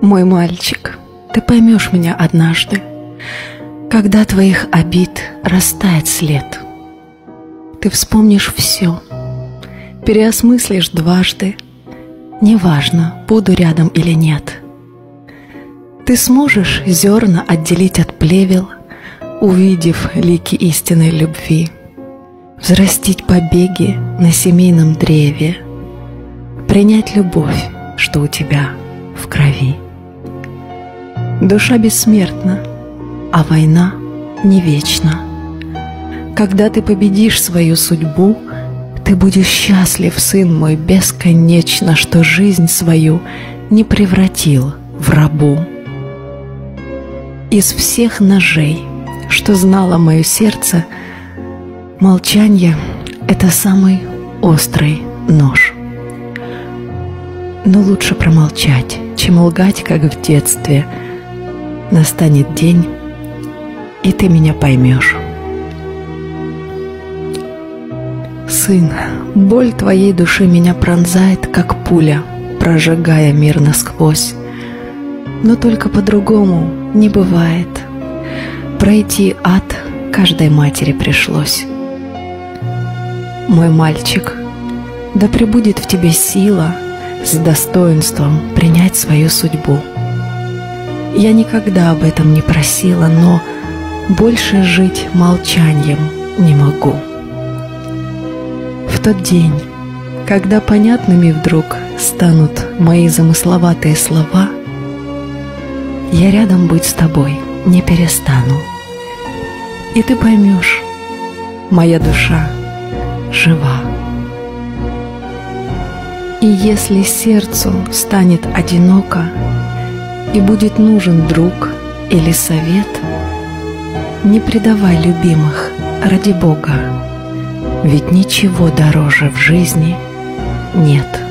Мой мальчик, ты поймешь меня однажды, когда твоих обид растает след. Ты вспомнишь все, переосмыслишь дважды, неважно, буду рядом или нет. Ты сможешь зерна отделить от плевел, увидев лики истинной любви, взрастить побеги на семейном древе, принять любовь, что у тебя в крови. Душа бессмертна, а война не вечна. Когда ты победишь свою судьбу, ты будешь счастлив, сын мой, бесконечно, что жизнь свою не превратил в рабу. Из всех ножей, что знало мое сердце, молчанье — это самый острый нож. Но лучше промолчать, чем лгать, как в детстве. Настанет день, и ты меня поймешь. Сын, боль твоей души меня пронзает, как пуля, прожигая мир насквозь. Но только по-другому не бывает. Пройти ад каждой матери пришлось. Мой мальчик, да пребудет в тебе сила с достоинством принять свою судьбу. Я никогда об этом не просила, но больше жить молчанием не могу. В тот день, когда понятными вдруг станут мои замысловатые слова, я рядом быть с тобой не перестану. И ты поймешь, моя душа жива. И если сердцу станет одиноко и будет нужен друг или совет, не предавай любимых ради Бога, ведь ничего дороже в жизни нет.